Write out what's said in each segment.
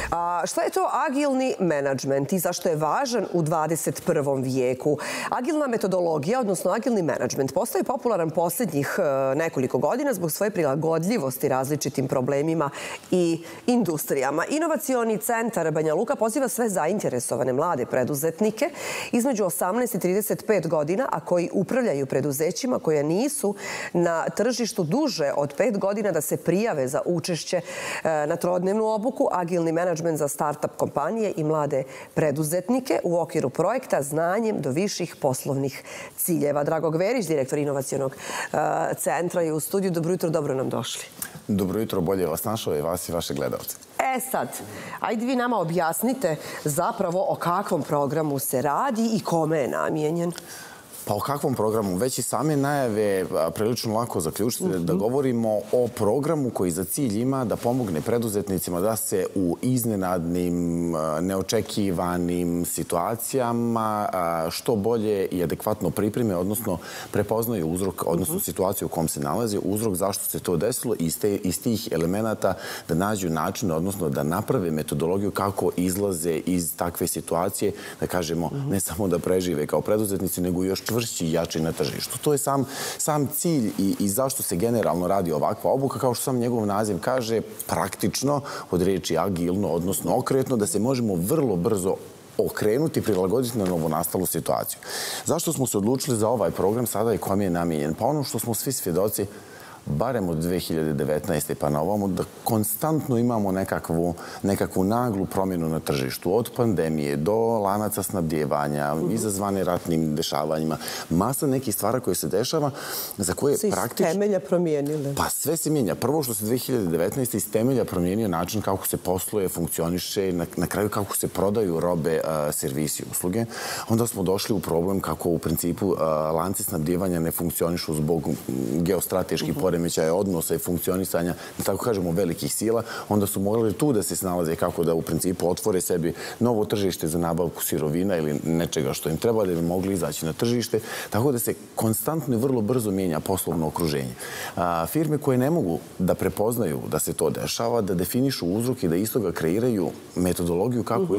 Šta je to agilni menadžment i zašto je važan u 21. vijeku? Agilna metodologija, odnosno agilni menadžment, postaje popularan posljednjih nekoliko godina zbog svoje prilagodljivosti različitim problemima i industrijama. Inovacioni centar Banja Luka poziva sve zainteresovane mlade preduzetnike između 18 i 35 godina, a koji upravljaju preduzećima koja nisu na tržištu duže od 5 godina da se prijave za učešće na trodnevnu obuku Agilni menadžment za start-up kompanije i mlade preduzetnike u okviru projekta Znanjem do viših poslovnih ciljeva. Drago Gverić, direktor inovacionog centra, je u studiju. Dobro jutro, dobro nam došli. Dobro jutro, bolje vas našao i vas i vaše gledalce. Sad, ajde vi nama objasnite zapravo o kakvom programu se radi i kome je namijenjen. Pa o kakvom programu? Već i same najave prilično lako zaključiti da govorimo o programu koji za cilj ima da pomogne preduzetnicima da se u iznenadnim, neočekivanim situacijama što bolje i adekvatno pripreme, odnosno prepoznaju uzrok, odnosno situaciju u kom se nalazi, uzrok zašto se to desilo i iz tih elemenata da nađu način, odnosno da naprave metodologiju kako izlaze iz takve situacije, da kažemo, ne samo da prežive kao preduzetnici, nego još čvršći i jači na tržištu. To je sam cilj i zašto se generalno radi ovakva obuka, kao što sam njegov naziv kaže, praktično, od riječi agilno, odnosno okretno, da se možemo vrlo brzo okrenuti i prilagoditi na novonastalu situaciju. Zašto smo se odlučili za ovaj program sada i kom je namijenjen? Pa ono što smo svi svjedoci, barem od 2019. pa na ovomu, da konstantno imamo nekakvu naglu promjenu na tržištu. Od pandemije do lanaca snabdijevanja, izazvane ratnim dešavanjima. Masa nekih stvara koje se dešava, za koje praktično... Se iz temelja promijenile. Pa sve se mijenja. Prvo što se 2019. iz temelja promijenio način kako se posluje, funkcioniše, na kraju kako se prodaju robe, servisi, usluge. Onda smo došli u problem kako u principu lanci snabdijevanja ne funkcionišu zbog geostrateških poremećaja odnosa i funkcionisanja, da tako kažemo, velikih sila, onda su morali tu da se snalaze kako da u principu otvore sebi novo tržište za nabavku sirovina ili nečega što im treba da bi mogli izaći na tržište, tako da se konstantno i vrlo brzo mijenja poslovno okruženje. Firme koje ne mogu da prepoznaju da se to dešava, da definišu uzrok i da istoga kreiraju metodologiju kako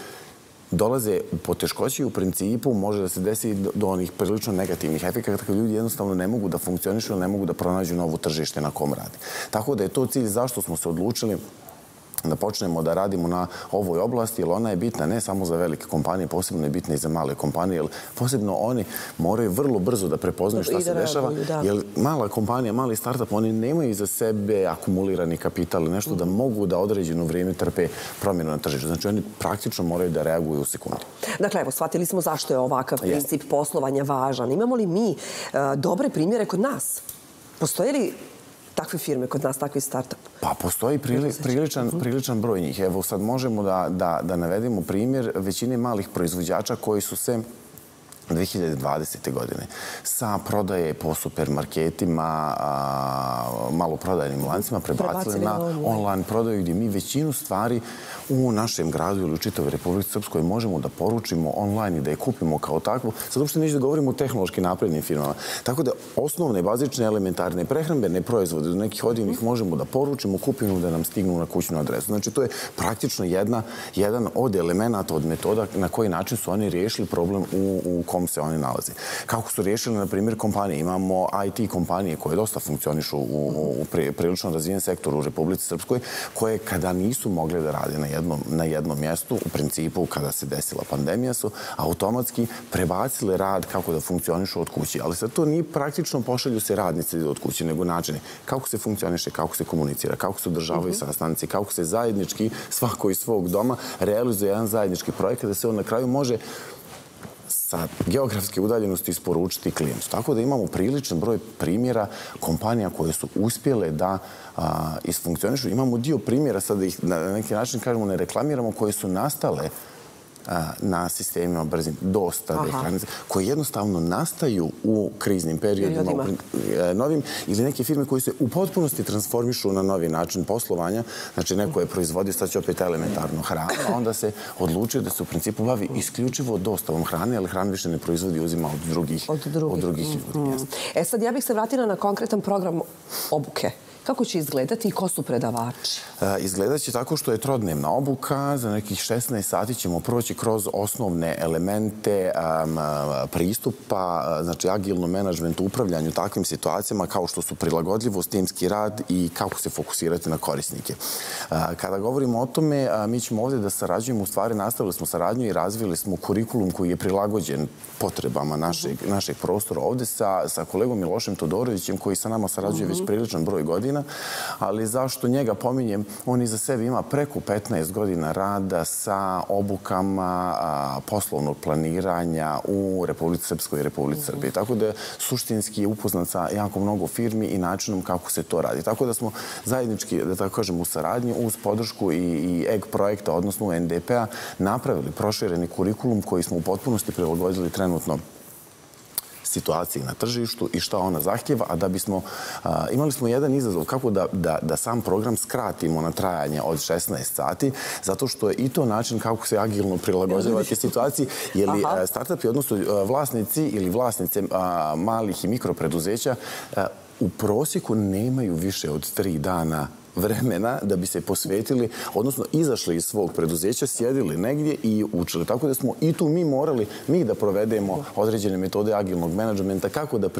dolaze u poteškoći, u principu može da se desi do onih prilično negativnih efekata kada ljudi jednostavno ne mogu da funkcionišu ili ne mogu da pronađu novo tržište na kom radi. Tako da je to cilj zašto smo se odlučili da počnemo da radimo na ovoj oblasti, jer ona je bitna ne samo za velike kompanije, posebno je bitna i za male kompanije, jer posebno oni moraju vrlo brzo da prepoznaju šta se dešava, jer mala kompanija, mali startup, oni nemaju iza sebe akumulirani kapital ili nešto da mogu da određeno vrijeme trpe promjenu na tržištu. Znači oni praktično moraju da reaguju u sekundi. Dakle, evo, shvatili smo zašto je ovakav princip poslovanja važan. Imamo li mi dobre primjere kod nas? Postoje li takve firme kod nas, takvi start-up? Pa postoji priličan broj njih. Evo sad možemo da navedemo primjer većine malih proizvođača koji su se 2020. godine sa prodaje po supermarketima, maloprodajnim lancima prebacili na online prodaju gdje mi većinu stvari u našem gradu ili u čitavoj Republici Srpskoj možemo da poručimo online i da je kupimo kao takvu. Sad uopšte neću da govorimo o tehnološki naprednim firmama. Tako da osnovne, bazične, elementarne prehrambene proizvode do nekih odjevnih možemo da poručimo, kupimo da nam stignu na kućnu adresu. Znači to je praktično jedan od elemenata, od metoda na koji način su oni riješili problem u kom se oni nalaze. Kako su riješili, na primjer, kompanije. Imamo IT kompanije koje dosta funkcionišu u prilično razvijen sektor u Republici Srpskoj, koje kada nisu mogle da rade na jednom mjestu, u principu kada se desila pandemija, su automatski prebacile rad kako da funkcionišu od kuće. Ali sad to nije praktično pošalju se radnici od kuće, nego načine kako se funkcioniše, kako se komunicira, kako se održavaju sastanci, kako se zajednički, svako iz svog doma, realizuje jedan zajednički projekat da se on na kraju može sa geografske udaljenosti isporučiti klijentu. Tako da imamo priličan broj primjera kompanija koje su uspjele da isfunkcionišu. Imamo dio primjera, sad da ih na neki način kažemo ne reklamiramo, koje su nastale na sistemima brzim dostave hrane, koje jednostavno nastaju u kriznim periodima novim, ili neke firme koje se u potpunosti transformišu na novi način poslovanja. Znači, neko je proizvodio, sad će opet elementarno hranu, a onda se odlučio da se u principu bavi isključivo dostavom hrane, ali hranu više ne proizvodi i uzima od drugih ljudi. Sad, ja bih se vratila na konkretan program obuke. Kako će izgledati i ko su predavači? Izgledat će tako što je trodnevna obuka. Za nekih 16 sati ćemo proći kroz osnovne elemente pristupa, znači agilnom menadžmentu, upravljanju takvim situacijama kao što su prilagodljivost, timski rad i kako se fokusirati na korisnike. Kada govorimo o tome, mi ćemo ovdje da sarađujemo, u stvari nastavili smo saradnju i razvili smo kurikulum koji je prilagođen potrebama našeg prostora ovdje sa kolegom Milošem Todorovićem koji sa nama sarađuje već priličan broj godina, ali zašto njega pominjem? On iza sebe ima preko 15 godina rada sa obukama poslovnog planiranja u Republici Srpskoj i Republici Srbiji. Tako da suštinski je upoznat sa jako mnogo firmi i načinom kako se to radi. Tako da smo zajednički, da tako kažem, u saradnji uz podršku i EG projekta, odnosno UNDP-a, napravili prošireni kurikulum koji smo u potpunosti prilagodili trenutno situaciji na tržištu i šta ona zahtjeva, a da bismo imali smo jedan izazov kako da sam program skratimo na trajanje od 16 sati, zato što je i to način kako se agilno prilagođavati situaciji, jer startupi, odnosno vlasnici ili vlasnice malih i mikropreduzeća u prosjeku nemaju više od 3 dana vremena da bi se posvetili, odnosno izašli iz svog preduzeća, sjedili negdje i učili. Tako da smo i tu mi morali da provedemo određene metode agilnog menadžmenta kako da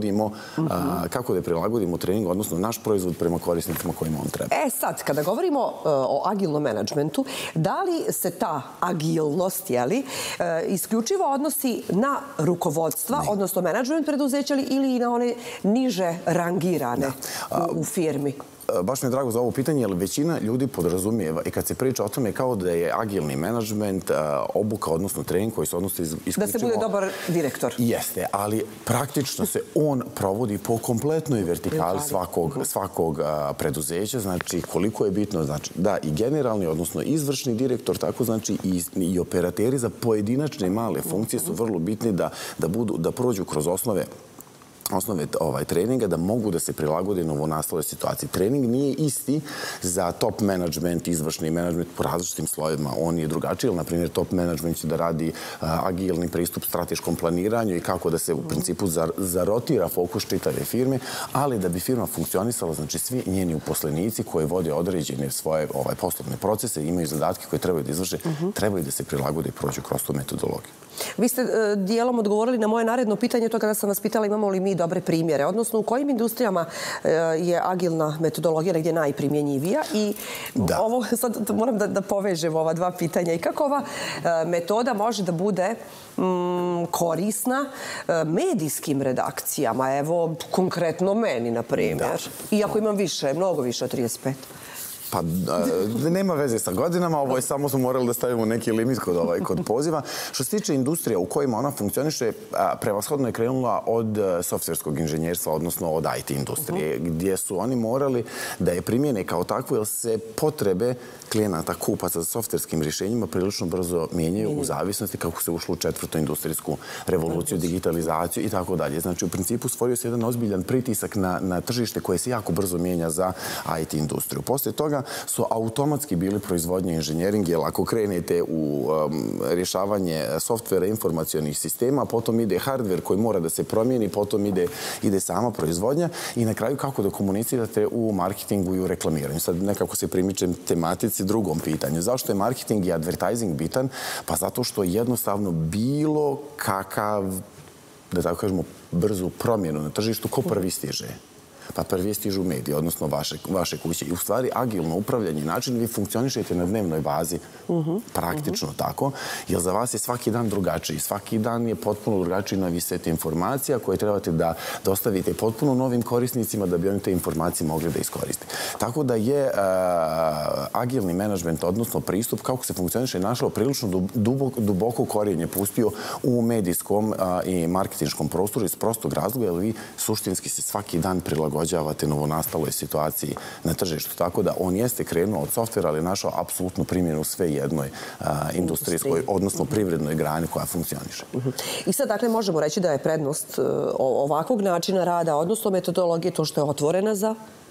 prilagodimo trening, odnosno naš proizvod prema korisnicima kojima on treba. Sad, kada govorimo o agilnom menadžmentu, da li se ta agilnost, isključivo odnosi na rukovodstva, odnosno menadžment preduzeća ili na one niže rangirane u firmi? Baš mi je drago za ovo pitanje, jer većina ljudi podrazumijeva i kad se priča o tome kao da je agilni menadžment obuka, odnosno trening koji se odnosi isključivo... Da se bude dobar direktor. Jeste, ali praktično se on provodi po kompletnoj vertikali svakog preduzeća. Znači, koliko je bitno, znači, da i generalni, odnosno izvršni direktor, tako znači i operateri za pojedinačne male funkcije su vrlo bitni da prođu kroz osnove treninga, da mogu da se prilagode novonastaloj situaciji. Trening nije isti za top management, izvršni management po različitim slojevima. On je drugačiji. Na primjer, top management će da radi agilni pristup strateškom planiranju i kako da se u principu zarotira fokus čitave firme, ali da bi firma funkcionisala, znači svi njeni uposlenici koji vode određene svoje poslovne procese, imaju zadatke koje trebaju da izvrše, trebaju da se prilagode i prođu kroz tu metodologiju. Vi ste dijelom odgovorili na moje naredno pitanje, to kada sam vas pitala imamo li mi dobre primjere, odnosno u kojim industrijama je agilna metodologija negdje najprimjenjivija i ovo sad moram da povežem ova dva pitanja i kako ova metoda može da bude korisna medijskim redakcijama, evo konkretno meni na primjer, iako imam više, mnogo više od 35. Pa nema veze sa godinama, ovo je samo smo morali da stavimo neki limit kod poziva. Što se tiče industrija u kojima ona funkcioniše, prevashodno je krenula od softverskog inženjerstva, odnosno od IT industrije, gdje su oni morali da je primjene kao takvu, jer se potrebe klijenata, kupaca za softverskim rješenjima prilično brzo mijenjaju u zavisnosti kako se ušlo u 4. industrijsku revoluciju, digitalizaciju i tako dalje. Znači, u principu stvorio se jedan ozbiljan pritisak na tržište koje se jako brzo mijenja za IT industriju. Poslije toga su automatski bili proizvodnje inženjering, jer ako krenete u rješavanje softvera informacionih sistema, potom ide hardware koji mora da se promijeni, potom ide sama proizvodnja i na kraju kako da komunicirate u marketingu i u reklamiranju. Sad nekako se primičem tematici drugom pitanju. Zašto je marketing i advertising bitan? Pa zato što jednostavno bilo kakav, da tako kažemo, brzu promjenu na tržištu, ko prvi stiže? Pa prvi stižu mediji, odnosno vaše kuće. I u stvari agilno upravljanje način vi funkcionišete na dnevnoj bazi, praktično tako, jer za vas je svaki dan drugačiji. Svaki dan je potpuno drugačiji novi set informacija koje trebate da dostavite potpuno novim korisnicima da bi oni te informacije mogli da iskoriste. Tako da je agilni menadžment, odnosno pristup kako se funkcioniše, našao prilično duboko korijenje pustio u medijskom i marketinškom prostoru iz prostog razloga, jer vi suštinski se svaki dan prilagođavate novonastaloj situaciji na tržištu. Tako da on jeste krenuo od softvera, ali našao apsolutnu primjenu u sve jednoj industrijskoj, odnosno privrednoj grani koja funkcioniše. I sad, dakle, možemo reći da je prednost ovakvog načina rada, odnosno metodologije, to što je otvorena za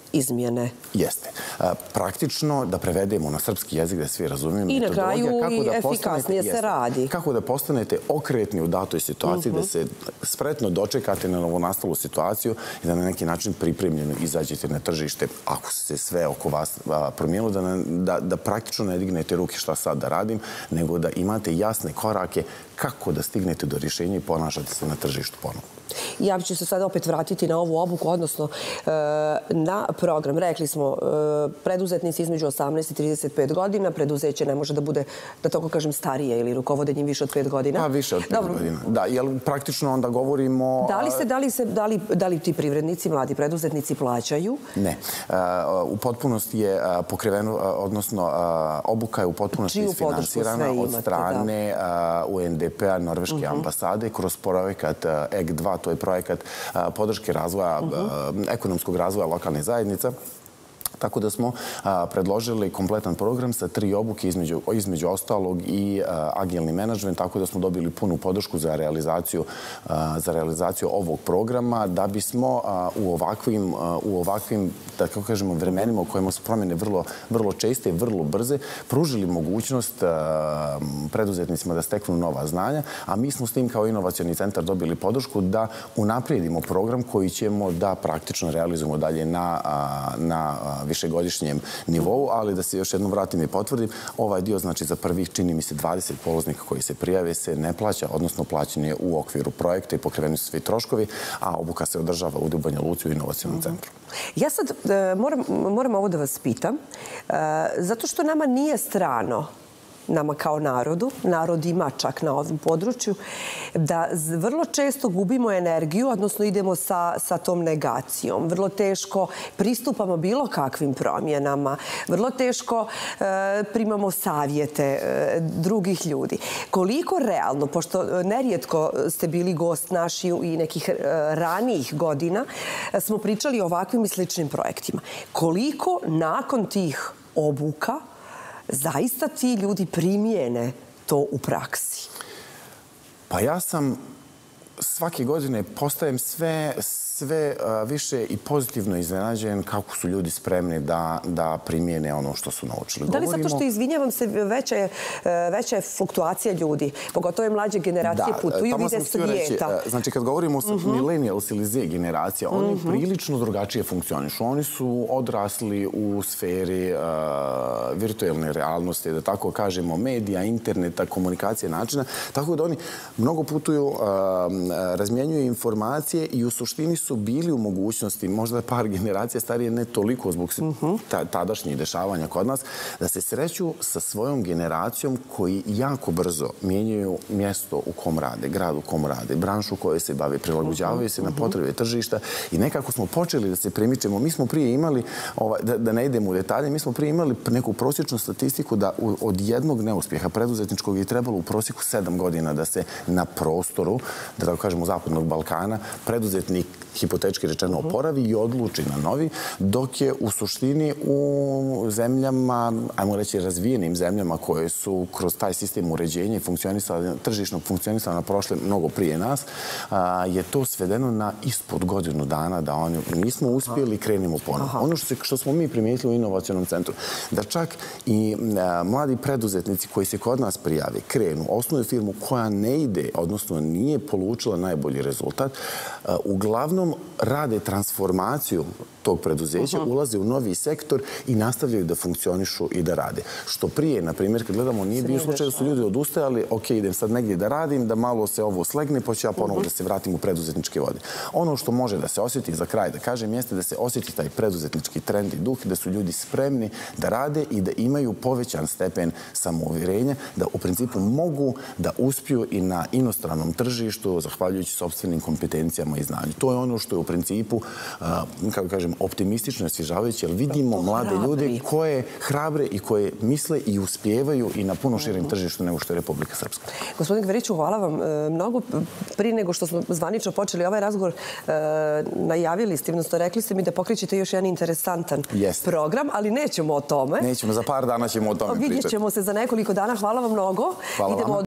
izmjene. Jeste. Praktično, da prevedemo na srpski jezik, da svi razumijemo. I na kraju i efikasnije se radi. Kako da postanete okretni u datoj situaciji, da se spretno dočekate na novonastalu situaciju i da na neki način pripremljeno izađete na tržište, ako se sve oko vas promijenilo, da praktično ne dignete ruke šta sad da radim, nego da imate jasne korake kako da stignete do rješenja i ponašate se na tržištu ponovno. Ja ću se sad opet vratiti na ovu obuku, odnosno na program. Rekli smo, preduzetnici između 18 i 35 godina, preduzeće ne može da bude, da tako kažem, starije ili rukovodenjem više od 5 godina. Pa više od 5 godina. Da, jer praktično onda govorimo... Da li ti privrednici, mladi preduzetnici plaćaju? Ne. U potpunosti je pokriveno, odnosno obuka je u potpunosti isfinansirana od strane UNDP-a, Norveške ambasade, kroz projekat EG2, to je projekat podrške razvoja, ekonomskog razvoja lokalnih zajednica. Tako da smo predložili kompletan program sa 3 obuke, između ostalog i agilni menadžment, tako da smo dobili punu podršku za realizaciju ovog programa, da bismo u ovakvim, da kako kažemo, vremenima u kojima su promjene vrlo česte i vrlo brze, pružili mogućnost preduzetnicima da steknu nova znanja, a mi smo s tim kao inovacioni centar dobili podršku da unaprijedimo program koji ćemo da praktično realizujemo dalje na višegodišnjem nivou, ali da se još jednom vratim i potvrdim, ovaj dio, znači za prvih, čini mi se, 20 polaznika koji se prijave se ne plaća, odnosno plaćanje u okviru projekta i pokriveni su svi troškovi, a obuka se održava u Banja Luci u inovacionom centru. Ja sad moram ovo da vas pitam, zato što nama nije strano, nama kao narodu, narod ima čak na ovom području, da vrlo često gubimo energiju, odnosno idemo sa tom negacijom. Vrlo teško pristupamo bilo kakvim promjenama, vrlo teško primamo savjete drugih ljudi. Koliko realno, pošto nerijetko ste bili gost naši i nekih ranijih godina, smo pričali o ovakvim i sličnim projektima. Koliko nakon tih obuka zaista ti ljudi primijene to u praksi? Pa ja sam svake godine postajem sve više i pozitivno iznenađen kako su ljudi spremni da primijene ono što su naučili. Da li zato što, izvinjavam se, veća je fluktuacija ljudi, pogotovo mlađe generacije putuju, vide svijeta. Znači, kad govorimo o millennials ili Z generacija, oni prilično drugačije funkcionišu. Oni su odrasli u sferi virtualne realnosti, da tako kažemo, medija, interneta, komunikacije načina, tako da oni mnogo putuju, razmjenjuju informacije i u suštini su bili u mogućnosti, možda par generacija starije, ne toliko zbog tadašnjih dešavanja kod nas, da se sreću sa svojom generacijom koji jako brzo mijenjaju mjesto u kom rade, grad u kom rade, branšu u kojoj se bave, prilagođavaju se na potrebe tržišta i nekako smo počeli da se premičemo. Mi smo prije imali, da ne idemo u detalje, mi smo prije imali neku prosječnu statistiku da od jednog neuspjeha preduzetničkog je trebalo u prosjeku 7 godina da se na prostoru, da tako kažemo, Zapadnog Balkana, preduzetnik hipotečki rečeno oporavi i odluči na novi, dok je u suštini u zemljama, ajmo reći razvijenim zemljama koje su kroz taj sistem uređenja i tržišnog funkcionisanja prošle mnogo prije nas, je to svedeno na ispod godinu dana da oni nismo uspjeli i krenemo ponovno. Ono što smo mi primijetili u inovacionom centru, da čak i mladi preduzetnici koji se kod nas prijave, krenu, osnuju firmu koja ne ide, odnosno nije polučila najbolji rezultat, uglavnom rade transformaciju tog preduzeća, ulaze u novi sektor i nastavljaju da funkcionišu i da rade. Što prije, na primjer, kad gledamo, nije bio slučaj da su ljudi odustajali, ok, idem sad negdje da radim, da malo se ovo slegne, pa ću ja ponovo da se vratim u preduzetničke vode. Ono što može da se osjeti, za kraj da kažem, jeste da se osjeti taj preduzetnički trend i duh, da su ljudi spremni da rade i da imaju povećan stepen samouvjerenja, da u principu mogu da uspiju i na inostranom tržištu, zahvaljujući sopstvenim kompetencijama i znanju. To je ono što je u principu, kako kažem, optimistično i osvježavajuće, jer vidimo mlade ljude koje hrabre i koje misle i uspijevaju i na puno širim tržištu nego što je Republika Srpska. Gospodin Gveriću, hvala vam mnogo. Prije nego što smo zvanično počeli ovaj razgovor, najavili ste, odnosno rekli ste mi da pokrećete još jedan interesantan program, ali nećemo o tome. Nećemo, za par dana ćemo o tome pričati. Vidjet ćemo se za nekoliko dana. Hvala vam mnogo. Hvala vam.